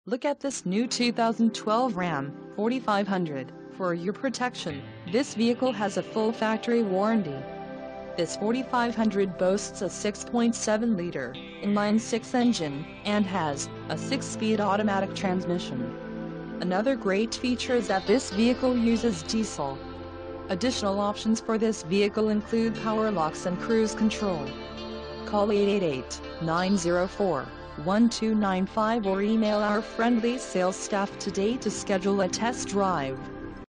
Look at this new 2012 Ram 4500. For your protection, this vehicle has a full factory warranty. This 4500 boasts a 6.7-liter inline-six engine and has a 6-speed automatic transmission. Another great feature is that this vehicle uses diesel. Additional options for this vehicle include power locks and cruise control. Call 888-904-1295 or email our friendly sales staff today to schedule a test drive.